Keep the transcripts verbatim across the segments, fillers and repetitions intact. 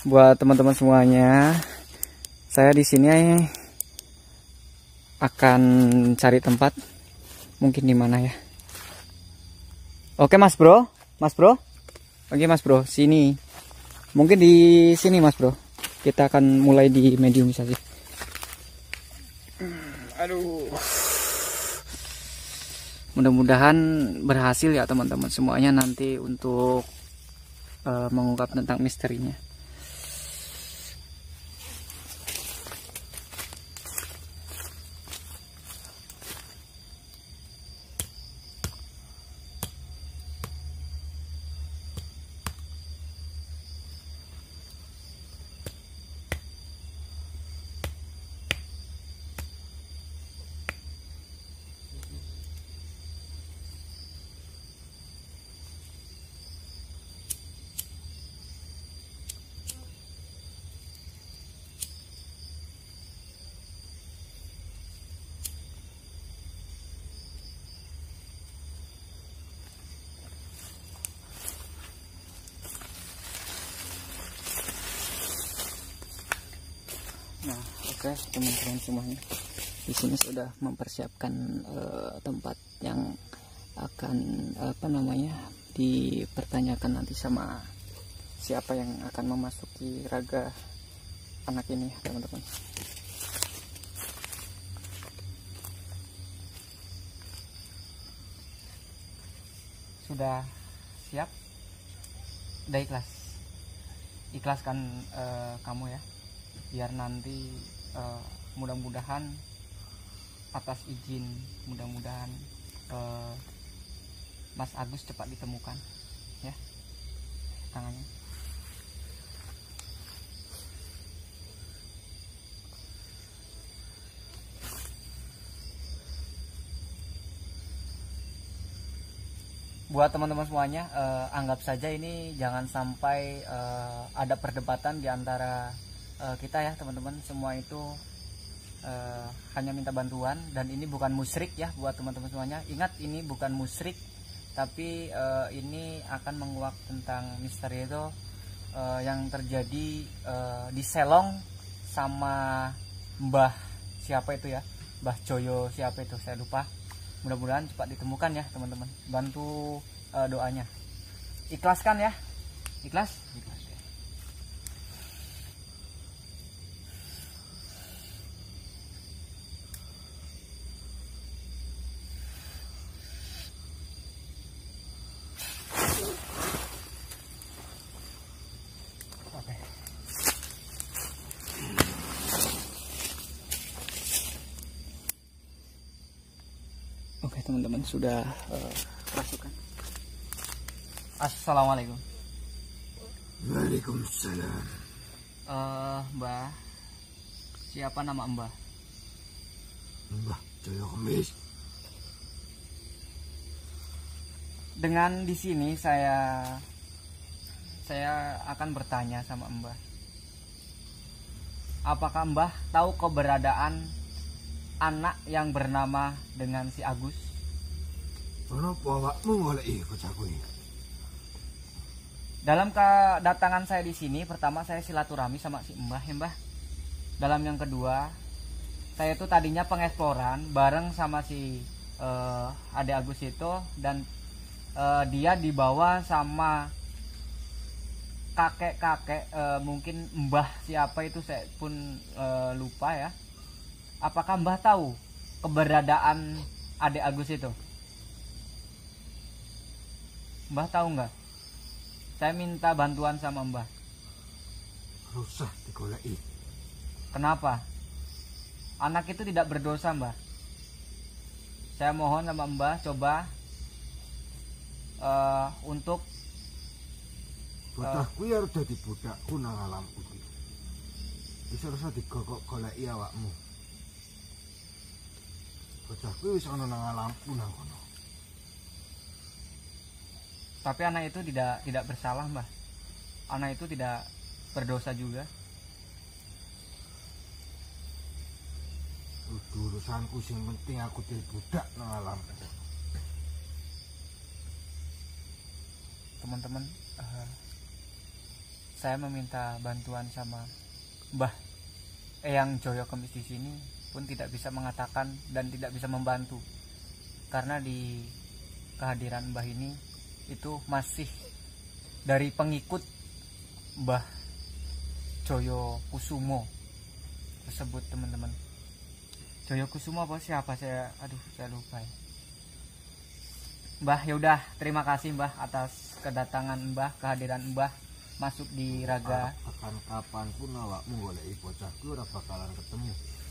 buat teman-teman semuanya, saya di sini akan cari tempat, mungkin di mana ya. Oke Mas Bro, Mas Bro, oke Mas Bro, sini, mungkin di sini Mas Bro. Kita akan mulai di medium saja. Aduh, mudah-mudahan berhasil ya teman-teman semuanya nanti untuk uh, mengungkap tentang misterinya. Nah, oke okay, teman-teman semuanya, di sini sudah mempersiapkan uh, tempat yang akan apa namanya dipertanyakan nanti sama siapa yang akan memasuki raga anak ini, teman-teman. Sudah siap? Udah ikhlas? Ikhlaskan uh, kamu ya, biar nanti uh, mudah-mudahan atas izin, mudah-mudahan uh, Mas Agus cepat ditemukan ya tangannya. Buat teman-teman semuanya, uh, anggap saja ini jangan sampai uh, ada perdebatan di antara Uh, kita ya teman-teman. Semua itu uh, hanya minta bantuan, dan ini bukan musyrik ya buat teman-teman semuanya. Ingat, ini bukan musyrik, tapi uh, ini akan menguak tentang misteri itu uh, yang terjadi uh, di Selong sama Mbah siapa itu ya, Mbah Joyo siapa itu, saya lupa. Mudah-mudahan cepat ditemukan ya teman-teman. Bantu uh, doanya. Ikhlaskan ya, ikhlas, ikhlas. Oke teman-teman, sudah uh, masukkan. Assalamualaikum. Waalaikumsalam. Uh, Mbah, siapa nama Mbah? Mbah Joyo Kemis. Dengan di sini saya saya akan bertanya sama Mbah. Apakah Mbah tahu keberadaan anak yang bernama dengan si Agus? Kenapa awakmu ngoleki bocahku ini? Dalam kedatangan saya di sini, pertama saya silaturahmi sama si Mbah ya Mbah. Dalam yang kedua, saya itu tadinya pengeksploran bareng sama si uh, Ade Agus itu, dan uh, dia dibawa sama kakek-kakek, uh, mungkin Mbah siapa itu saya pun uh, lupa ya. Apakah Mbah tahu keberadaan Ade Agus itu? Mbah tahu nggak? Saya minta bantuan sama Mbah. Rusah digoleki. Kenapa? Anak itu tidak berdosa Mbah. Saya mohon sama Mbah coba uh, untuk bocahku uh, ya udah dadi budakku nang alamku iki. Wis ora digokok goleki awakmu. Bocahku wis ana nang alamku nang kono. Tapi anak itu tidak tidak bersalah Mbah. Anak itu tidak berdosa juga. Urusanku sing penting aku dadi budak nang alamku. Teman-teman, uh, saya meminta bantuan sama Mbah Eyang Joyo Kemis di sini pun tidak bisa mengatakan dan tidak bisa membantu, karena di kehadiran Mbah ini itu masih dari pengikut Mbah Joyo Kusumo tersebut, teman-teman. Joyo Kusumo apa siapa saya aduh saya lupa ya. Mbah, yaudah, terima kasih Mbah atas kedatangan Mbah, kehadiran Mbah masuk di Raga. Akan kapan pun awakmu goleki bocahku ora bakalan ketemu.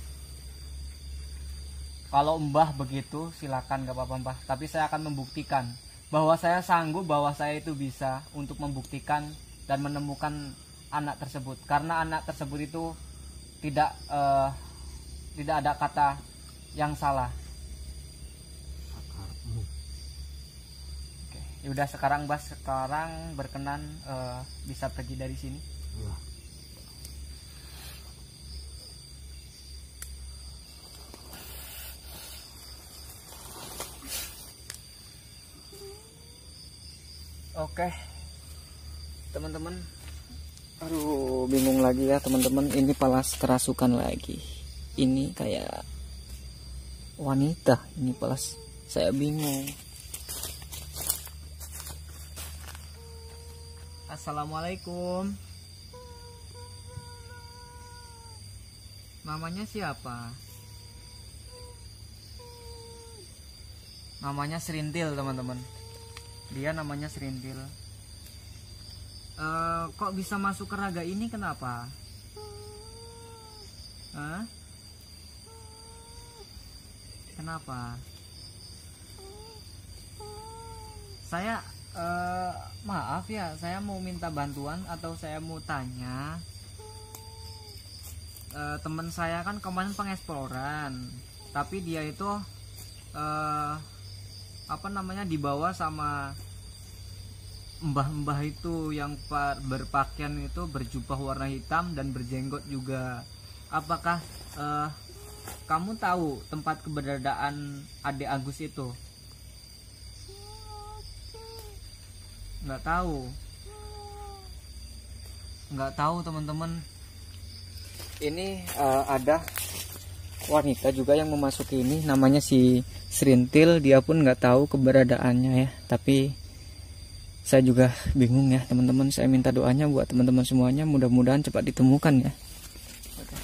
Kalau Mbah begitu silakan, gak apa-apa Mbah, tapi saya akan membuktikan bahwa saya sanggup, bahwa saya itu bisa untuk membuktikan dan menemukan anak tersebut, karena anak tersebut itu tidak uh, tidak ada kata yang salah. Sakarmu. Oke, yaudah sekarang Mbah, sekarang berkenan uh, bisa pergi dari sini. Ya. Oke, teman-teman. Aduh, bingung lagi ya teman-teman. Ini palas kerasukan lagi. Ini kayak wanita. Ini palas. Saya bingung. Assalamualaikum. Namanya siapa? Namanya Serintil, teman-teman. Dia namanya Serintil. Uh, kok bisa masuk ke raga ini, kenapa? Hah? Kenapa? Saya uh, maaf ya, saya mau minta bantuan atau saya mau tanya. Uh, teman saya kan kemarin pengeksploran, tapi dia itu uh, apa namanya dibawa sama mbah-mbah itu yang berpakaian itu berjubah warna hitam dan berjenggot juga. Apakah uh, kamu tahu tempat keberadaan adik Agus itu? Nggak tahu. Nggak tahu teman-teman. Ini uh, ada wanita juga yang memasuki ini, namanya si Serintil. Dia pun nggak tahu keberadaannya ya, tapi saya juga bingung ya teman-teman. Saya minta doanya buat teman-teman semuanya, mudah-mudahan cepat ditemukan ya. Oke.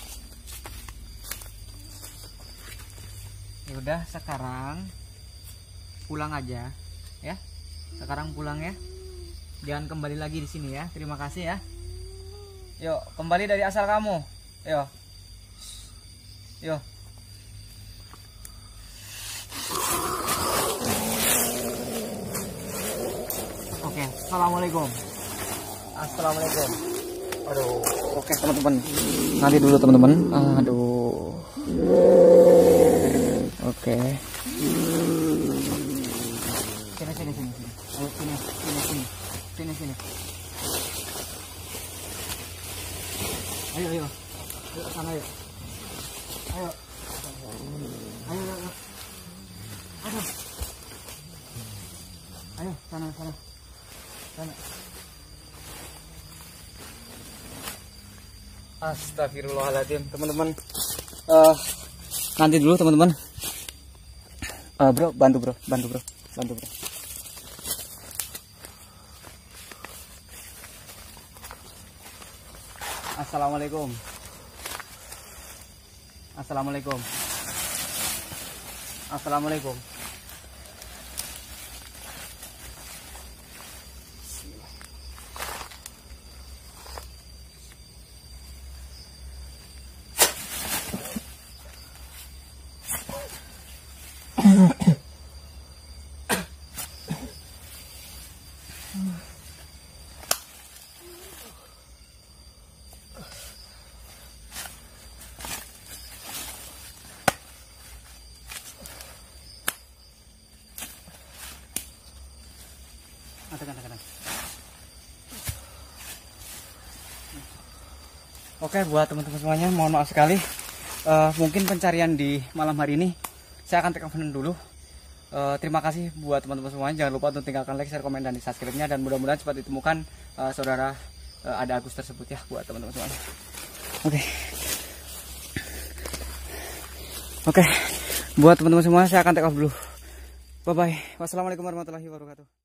Ya udah, sekarang pulang aja ya. Sekarang pulang ya. Jangan kembali lagi di sini ya. Terima kasih ya. Yuk, kembali dari asal kamu. Yuk. Yuk. Oke, assalamualaikum. Assalamualaikum. Aduh, oke teman-teman. Nanti dulu teman-teman. Aduh. Oke. Sini sini sini sini. Ayo sini sini sini. Sini sini. Ayo ayo. Ayo sana ayo. Ayo. Ayo ayo. Ayo. Ayo sana sana. Sana. Astagfirullahaladzim teman-teman. Uh, nanti dulu teman-teman. Uh, bro, bantu bro, bantu bro, bantu bro. Assalamualaikum. Assalamualaikum. Assalamualaikum. Oke, buat teman-teman semuanya, mohon maaf sekali. Uh, mungkin pencarian di malam hari ini saya akan take off dulu. Uh, terima kasih buat teman-teman semuanya. Jangan lupa untuk tinggalkan like, share, komen, dan subscribe-nya. Dan mudah-mudahan cepat ditemukan uh, saudara uh, ada Agus tersebut ya buat teman-teman semua. Oke. Okay. Oke. Okay. Buat teman-teman semua saya akan take off dulu. Bye bye. Wassalamualaikum warahmatullahi wabarakatuh.